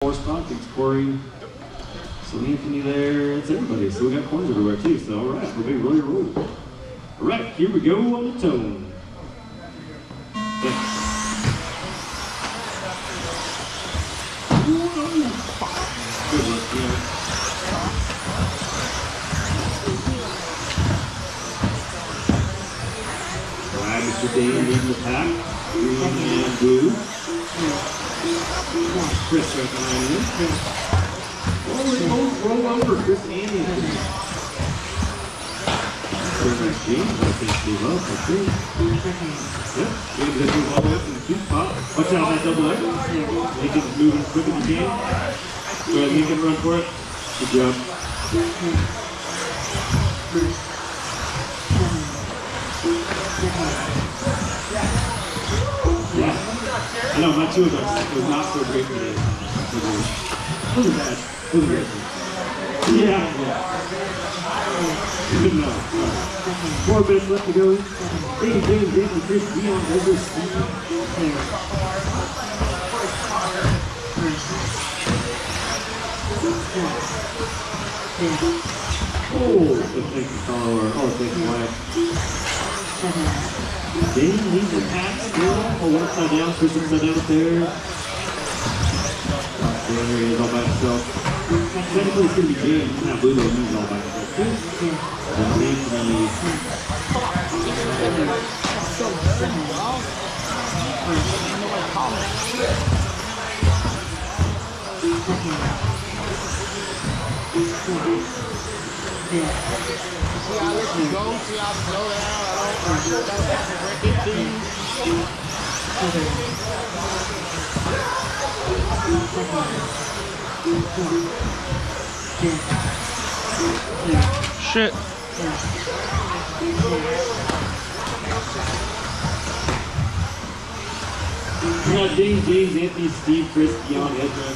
4 spot. Thanks, Corey. So Anthony there. That's everybody. So we got coins everywhere too. So all right, we'll be roll your roll. All right, here we go on the tone. Thanks. Good luck, yeah. All right, Mr. Dan in the pack. Green and blue. Chris right behind you. Roll over, Chris and Anthony. Very nice, James. I think Steve up, I think. Yep, James has moved all the way up in the 2 spot. Watch out that double X. Lincoln's moving as quick as you can. Go ahead, Lincoln, run for it. Good job. Yeah. I know, my 2 of us was not so great today. Those are bad. Those are great. Yeah. Good enough. 4 bits left to go. Thank you, James, Anthony, Chris, Dion, Ezra, Steve. Oh, thank you, follower. Oh, thank you, wife. Dane leads the pack still. Oh, one upside down, Chris upside down up there. There he is all by himself. Technically it's going to be James. Not blue though, he's all by himself too. And Anthony. See how I let you go? See how I slow down? I don't break it to you. Shit. We got James, Anthony, Steve, Chris, Dion, Ezra.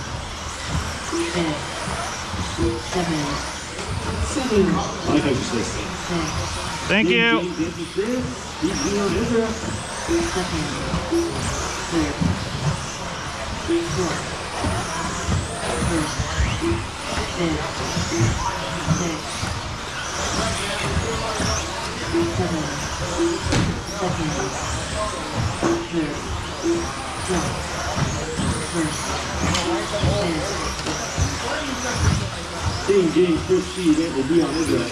7. I like how you say 6. Thank you. James, Anthony, Chris, Steve, Dion, Ezra. James, Chris, Steve, Anthony, Dion, Ezra.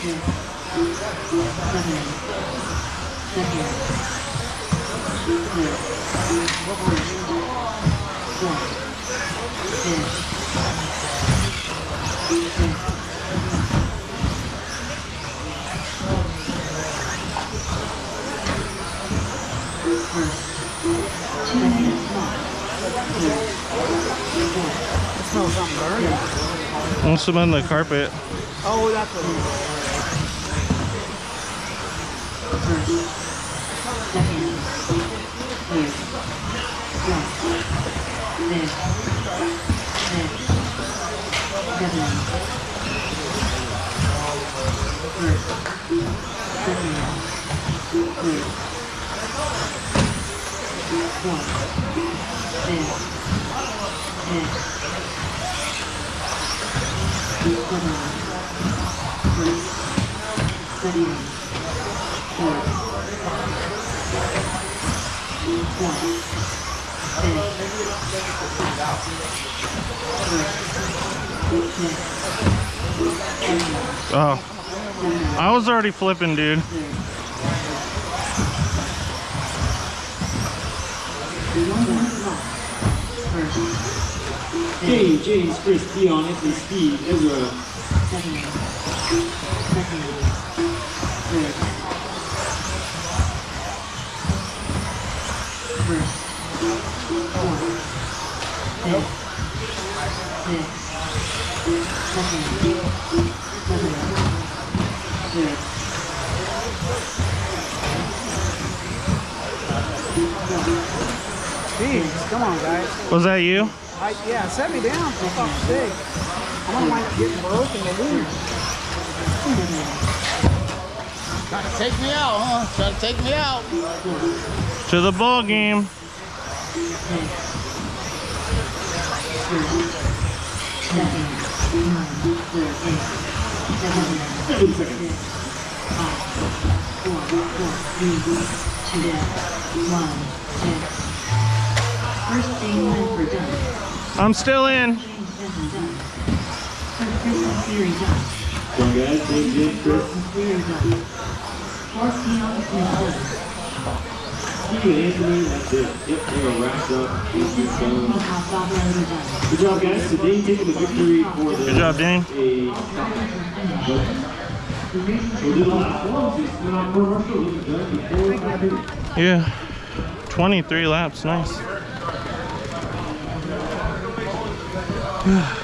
It smells something burning. Want some on the carpet. Oh, that's what it is. Oh, I was already flipping, dude. James, Chris, Dion, Anthony, Steve, Ezra. Jeez, come on, guys. Was that you? Yeah, set me down for fuck's sake. I don't like getting broken to lose. Trying to take me out, huh? Trying to take me out. To the ball game. 7 seconds. 5, 4, 3, 2, 1, 6. First aim for done. I'm still in. Done. First theory done. Come on, guys. Thank you, Chris. Theory done. 4 peons in order. Steve and Anthony, that's it. Yep, they are wrapped up. Good job, guys. Today taking the victory for the... Good job, Dane. We'll do the last one. Yeah. 23 laps. Nice.